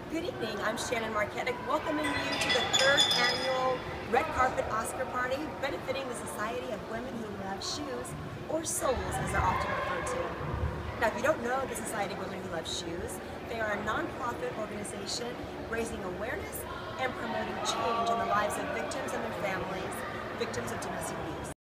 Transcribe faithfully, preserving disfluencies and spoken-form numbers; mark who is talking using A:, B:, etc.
A: Good evening, I'm Shannon Marketic, welcoming you to the third annual Red Carpet Oscar Party, benefiting the Society of Women Who Love Shoes, or SOULS as they're often referred to. Now, if you don't know the Society of Women Who Love Shoes, they are a non-profit organization raising awareness and promoting change in the lives of victims and their families, victims of domestic abuse.